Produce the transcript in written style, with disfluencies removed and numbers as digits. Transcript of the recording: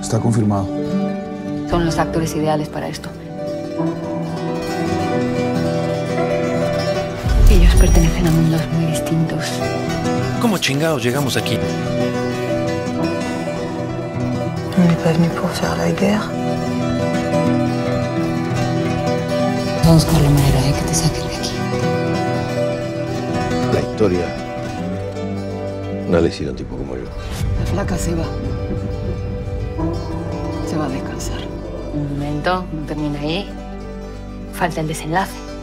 Está confirmado. Son los actores ideales para esto. Ellos pertenecen a mundos muy distintos. ¿Cómo chingados llegamos aquí? On n'est pas venu pour faire la guerre. Vamos a buscar la manera de que te saquen de aquí. La historia no le hicieron un tipo como yo. La flaca se va. Se va a descansar. Un momento, no termina ahí. Falta el desenlace.